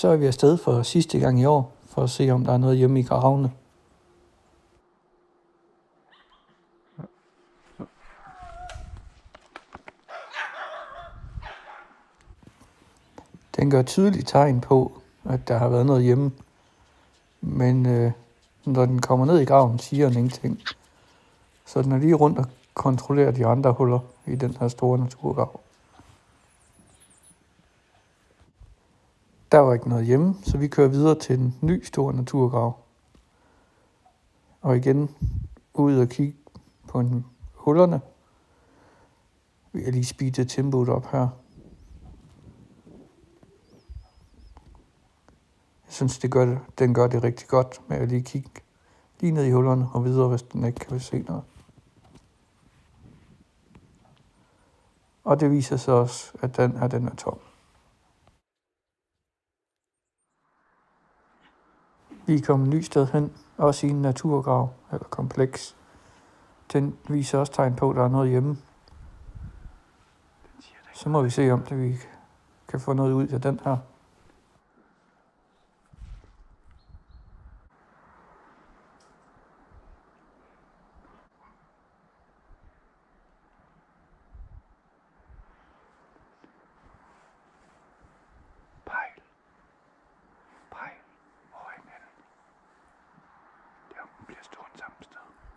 Så er vi afsted for sidste gang i år, for at se, om der er noget hjemme i gravene. Den gør tydeligt tegn på, at der har været noget hjemme. Men når den kommer ned i graven, siger den ingenting. Så den er lige rundt og kontrollerer de andre huller i den her store naturgrav. Der var ikke noget hjemme, så vi kører videre til en ny stor naturgrav. Og igen ud og kigge på hullerne. Vi har lige speedet tempoet op her. Jeg synes, den gør det rigtig godt med at lige kigge lige ned i hullerne og videre, hvis den ikke kan se noget. Og det viser sig også, at den er tom. Vi er kommet et nyt sted hen, også i en naturgrav eller kompleks. Den viser også tegn på, at der er noget hjemme. Så må vi se, om vi kan få noget ud af den her. Pejl over hinanden. Der bliver stående samme sted.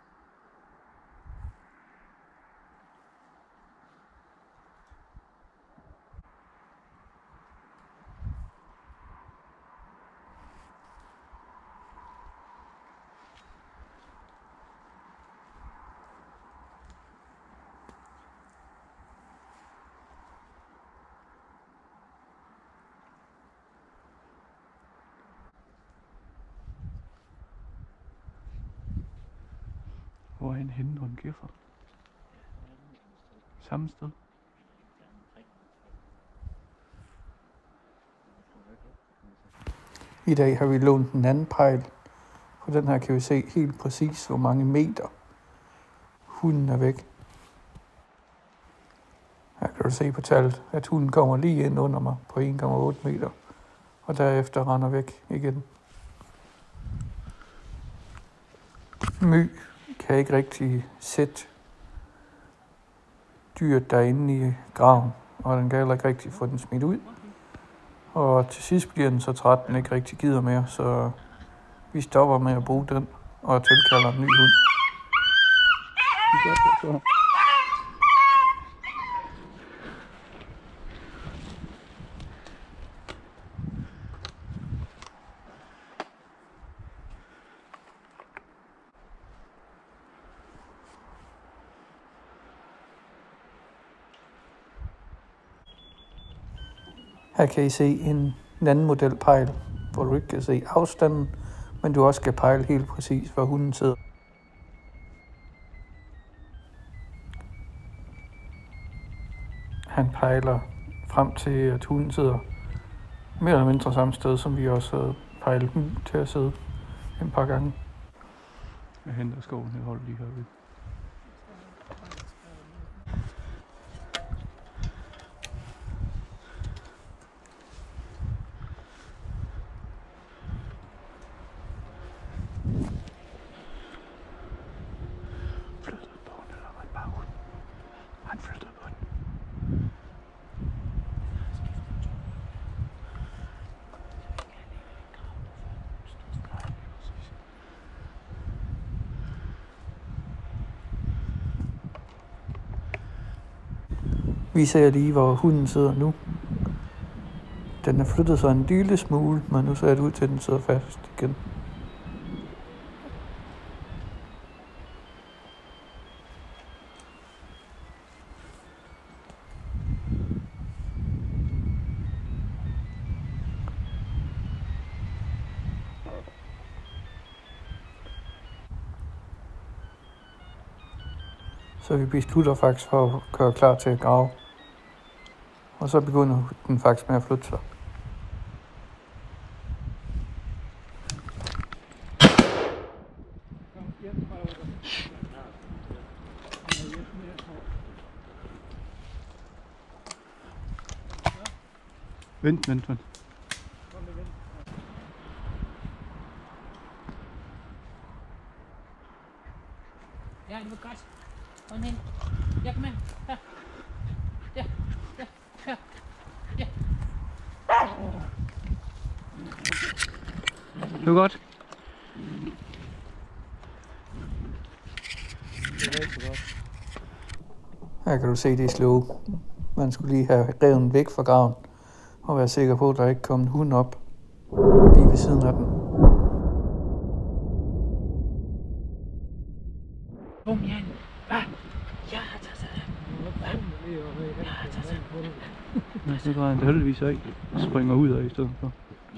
Hvor er en henne, når den giffer? Samme sted. I dag har vi lånt en anden pejl. På den her kan vi se helt præcis, hvor mange meter hunden er væk. Her kan du se på tallet, at hunden kommer lige ind under mig på 1,8 meter. Og derefter render væk igen. My kan ikke rigtig sætte dyret derinde i graven, og den kan heller ikke rigtig få den smidt ud. Og til sidst bliver den så træt, den ikke rigtig gider mere, så vi stopper med at bruge den og tilkalder en ny hund. Her kan I se en anden model pejl, hvor du ikke kan se afstanden, men du også kan pejle helt præcis, hvor hunden sidder. Han pejler frem til, at hunden sidder mere eller mindre samme sted, som vi også havde pejlet den til at sidde et par gange. Jeg henter skoven, jeg holder lige herude. Vi ser lige, hvor hunden sidder nu. Den er flyttet sig en lille smule, men nu ser det ud til, at den sidder fast igen. Så vi beslutter faktisk for at køre klar til at grave. Og så begynder den faktisk med at flytte sig. Vent. Ja, det var godt. Kom hen. Ja, kom hen. Her. Ja, ja, her. Ja. Det var godt. Det er rigtig godt. Her kan du se, det er slow. Man skulle lige have reven væk fra graven og være sikker på, at der ikke kom en hund op lige ved siden af den. Kom, Jan. Ja, Nej, så drejer han det heldigvis af og springer ud af i stedet for.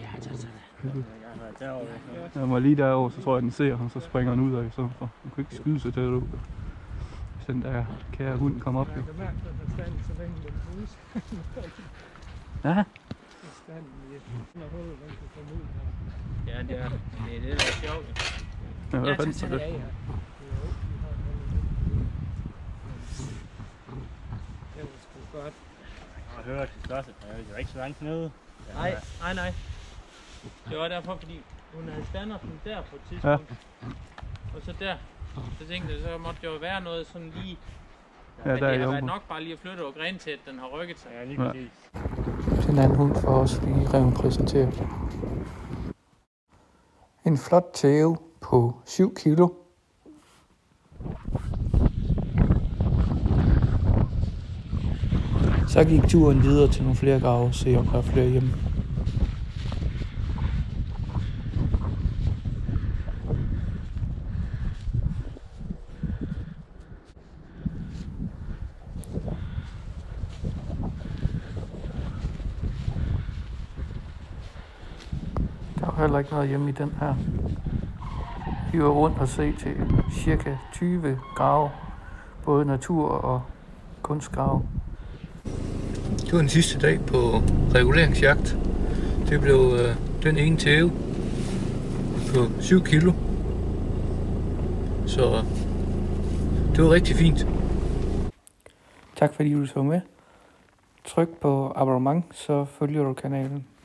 Jeg var lige derovre, så tror jeg, den ser ham, så springer han ud af i stedet for. Han kan ikke skyde sig til det. Hvis den der kære hund kommer op. Jeg kan mærke, at den har stand, så længe den bruges. Ja. Standen i under hullet, den kan komme ud her. Ja, det er det, der er sjovt. Ja, hvad fanden for det? Ja, ja. Det var sgu godt. Jeg har hørt det største, men det var ikke så langt nede. Nej. Det var derfor, fordi hun havde standet den der på et tidspunkt. Ja. Og så der. Så tænkte jeg, så måtte det jo være noget sådan lige... Ja, men der det er har jo været nok bare lige at flytte over gren til, at den har rykket sig. Ja, lige præcis. Den anden hund for os lige reven præsenteret. En flot tæve på 7 kilo. Så gik turen videre til nogle flere grave og se om der er flere hjemme. Der var heller ikke noget hjemme i den her. Vi var rundt og se til cirka 20 grave, både natur- og kunstgrave. Det var den sidste dag på reguleringsjagt. Det blev den ene tæve på 7 kilo. Så det var rigtig fint. Tak fordi du så med. Tryk på abonnement, så følger du kanalen.